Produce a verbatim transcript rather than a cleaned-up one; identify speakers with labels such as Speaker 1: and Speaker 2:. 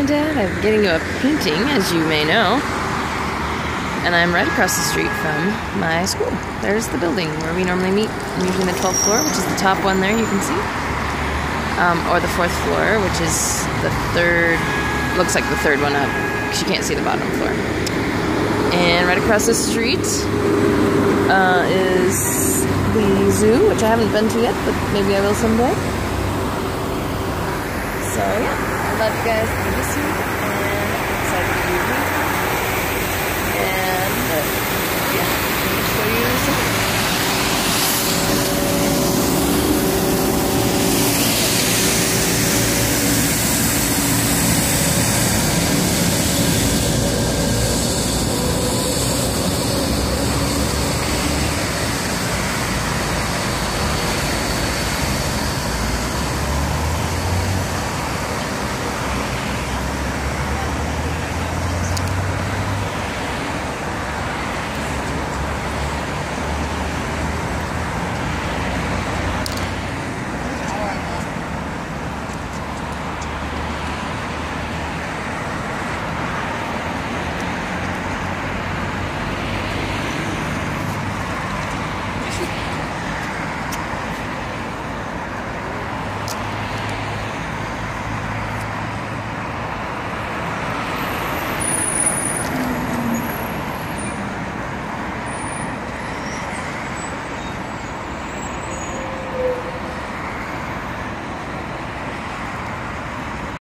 Speaker 1: and Dad. I'm getting you a painting, as you may know. And I'm right across the street from my school. There's the building where we normally meet. I'm usually on the twelfth floor, which is the top one there, you can see. Um, or the fourth floor, which is the third, looks like the third one up, because you can't see the bottom floor. And right across the street uh, is the zoo, which I haven't been to yet, but maybe I will someday. So yeah, I love you guys. I miss you, and I'm excited to be with you.